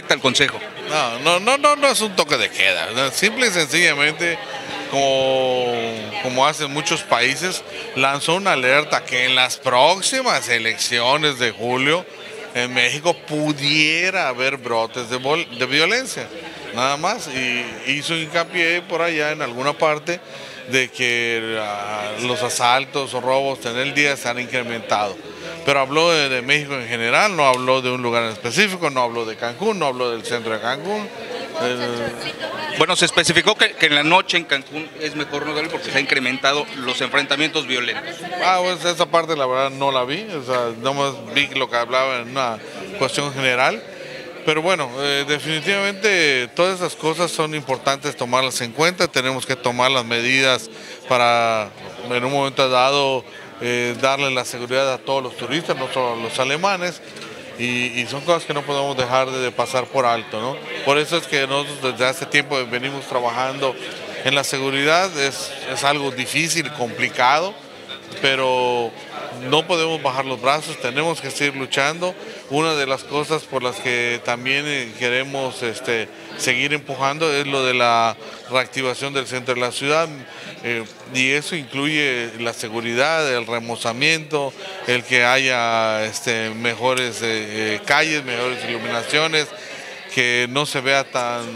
afecta al Consejo? No es un toque de queda. ¿No? Simple y sencillamente, como hacen muchos países, lanzó una alerta que en las próximas elecciones de julio en México pudiera haber brotes de violencia, nada más, y hizo hincapié por allá en alguna parte de que los asaltos o robos en el día se han incrementado. Pero habló de México en general, no habló de un lugar en específico, no habló de Cancún, no habló del centro de Cancún. Bueno, se especificó que en la noche en Cancún es mejor no darle porque se han incrementado los enfrentamientos violentos. Pues esa parte la verdad no la vi, o sea, nomás vi lo que hablaba en una cuestión general. Pero bueno, definitivamente todas esas cosas son importantes tomarlas en cuenta, tenemos que tomar las medidas para en un momento dado darle la seguridad a todos los turistas, no solo a los alemanes, y son cosas que no podemos dejar de pasar por alto, ¿no? Por eso es que nosotros desde hace tiempo venimos trabajando en la seguridad, es algo difícil, complicado, pero no podemos bajar los brazos, tenemos que seguir luchando. Una de las cosas por las que también queremos seguir empujando es lo de la reactivación del centro de la ciudad, y eso incluye la seguridad, el remozamiento, el que haya mejores calles, mejores iluminaciones, que no se vea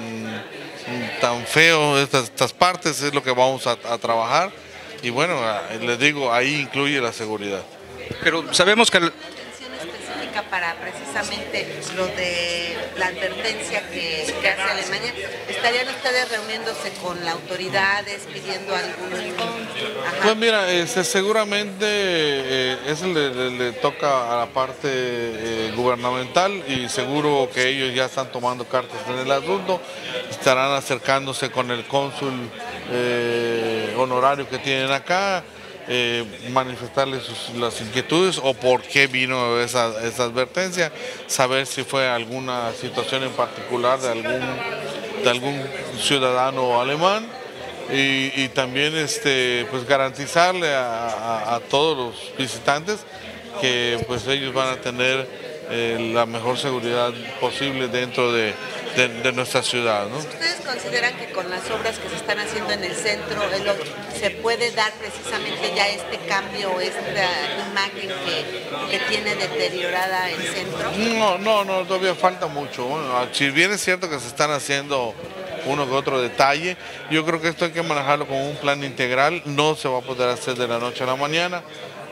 tan feo estas partes, es lo que vamos a trabajar. Y bueno, les digo, ahí incluye la seguridad. Pero sabemos que específica para precisamente lo de la advertencia que hace Alemania, ¿estarían ustedes reuniéndose con las autoridades pidiendo algún? Pues mira, seguramente eso le toca a la parte gubernamental, y seguro que ellos ya están tomando cartas en el asunto, estarán acercándose con el cónsul honorario que tienen acá, manifestarles las inquietudes o por qué vino esa advertencia, saber si fue alguna situación en particular de algún ciudadano alemán, y también pues garantizarle a todos los visitantes que pues ellos van a tener la mejor seguridad posible dentro de nuestra ciudad, ¿no? ¿Ustedes consideran que con las obras que se están haciendo en el centro se puede dar precisamente ya este cambio, esta imagen que tiene deteriorada el centro? No, todavía falta mucho. Bueno, si bien es cierto que se están haciendo uno que otro detalle, yo creo que esto hay que manejarlo como un plan integral, no se va a poder hacer de la noche a la mañana.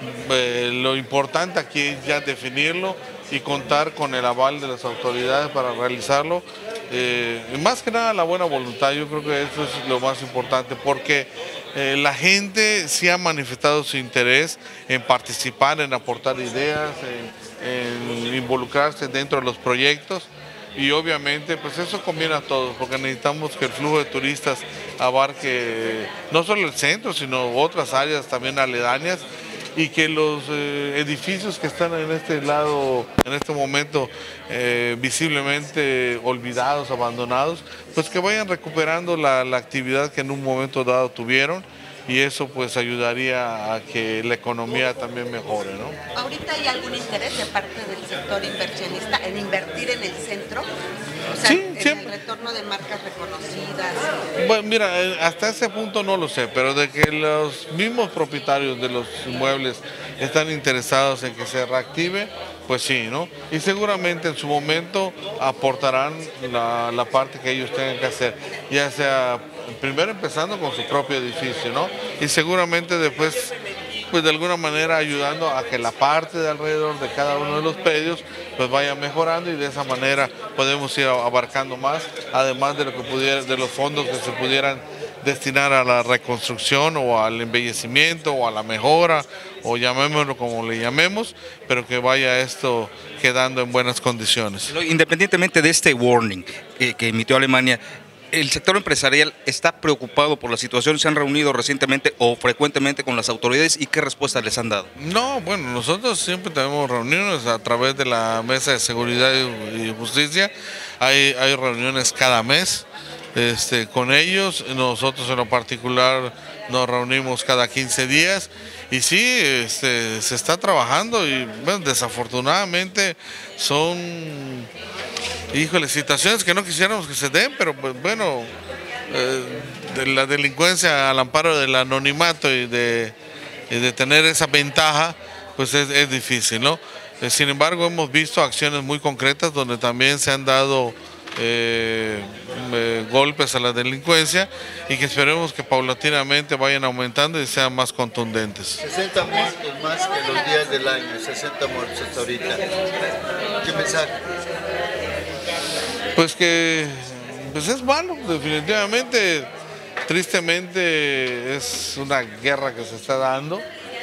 Lo importante aquí es ya definirlo y contar con el aval de las autoridades para realizarlo. Más que nada la buena voluntad, yo creo que eso es lo más importante, porque la gente sí ha manifestado su interés en participar, en aportar ideas, en involucrarse dentro de los proyectos, y obviamente pues eso conviene a todos, porque necesitamos que el flujo de turistas abarque no solo el centro, sino otras áreas también aledañas, y que los edificios que están en este lado, en este momento visiblemente olvidados, abandonados, pues que vayan recuperando la actividad que en un momento dado tuvieron, y eso pues ayudaría a que la economía también mejore, ¿no? ¿Ahorita hay algún interés de parte del sector inversionista en invertir en el centro? O sea, Sí, en siempre. el retorno de marcas reconocidas. Bueno, mira, hasta ese punto no lo sé, pero de que los mismos propietarios de los inmuebles están interesados en que se reactive, pues sí, ¿no? Y seguramente en su momento aportarán la parte que ellos tengan que hacer, ya sea primero empezando con su propio edificio, ¿no? Y seguramente después, pues de alguna manera ayudando a que la parte de alrededor de cada uno de los predios pues vaya mejorando, y de esa manera podemos ir abarcando más, además de lo que de los fondos que se pudieran destinar a la reconstrucción o al embellecimiento o a la mejora, o llamémoslo como le llamemos, pero que vaya esto quedando en buenas condiciones. Independientemente de este warning que emitió Alemania, ¿el sector empresarial está preocupado por la situación? ¿Se han reunido recientemente o frecuentemente con las autoridades y qué respuesta les han dado? No, bueno, nosotros siempre tenemos reuniones a través de la Mesa de Seguridad y Justicia. Hay reuniones cada mes con ellos. Nosotros en lo particular nos reunimos cada 15 días. Y sí, se está trabajando, y bueno, desafortunadamente son híjole, situaciones que no quisiéramos que se den, pero pues bueno, de la delincuencia al amparo del anonimato y de tener esa ventaja, pues es difícil, ¿no? Sin embargo, hemos visto acciones muy concretas donde también se han dado golpes a la delincuencia y que esperemos que paulatinamente vayan aumentando y sean más contundentes. 60 muertos más que los días del año, 60 muertos hasta ahorita. ¿Qué mensaje? Pues que pues es malo, definitivamente, tristemente es una guerra que se está dando.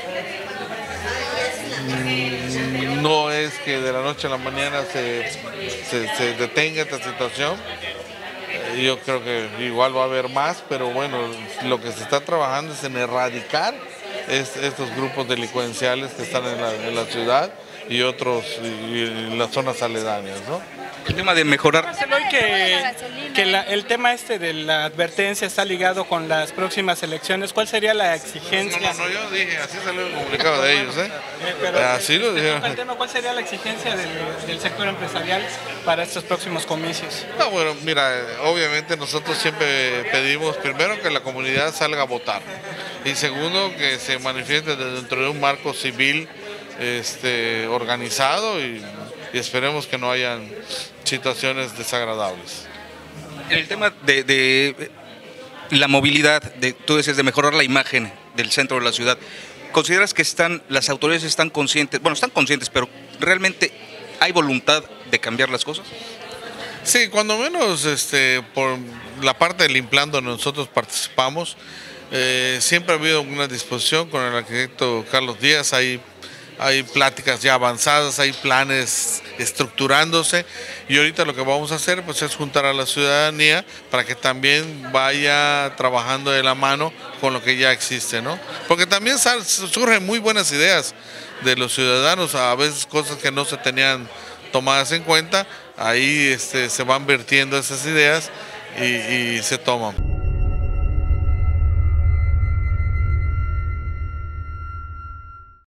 No es que de la noche a la mañana se detenga esta situación. Yo creo que igual va a haber más, pero bueno, lo que se está trabajando es en erradicar estos grupos delincuenciales que están en la ciudad y otros en las zonas aledañas, ¿no? El tema de mejorar. El tema de la advertencia está ligado con las próximas elecciones. ¿Cuál sería la exigencia? No, yo dije, así salió el comunicado de ellos, ¿eh? Así lo dijeron. ¿Cuál sería la exigencia del sector empresarial para estos próximos comicios? No, bueno, mira, obviamente nosotros siempre pedimos primero que la comunidad salga a votar y segundo que se manifieste dentro de un marco civil organizado y esperemos que no hayan situaciones desagradables. En el tema de la movilidad, tú decías de mejorar la imagen del centro de la ciudad, ¿consideras que las autoridades están conscientes? Bueno, están conscientes, pero ¿realmente hay voluntad de cambiar las cosas? Sí, cuando menos por la parte del IMPLAN donde nosotros participamos, siempre ha habido una disposición con el arquitecto Carlos Díaz. Hay pláticas ya avanzadas, hay planes estructurándose y ahorita lo que vamos a hacer pues es juntar a la ciudadanía para que también vaya trabajando de la mano con lo que ya existe, ¿no? Porque también surgen muy buenas ideas de los ciudadanos, a veces cosas que no se tenían tomadas en cuenta, ahí se van vertiendo esas ideas y se toman.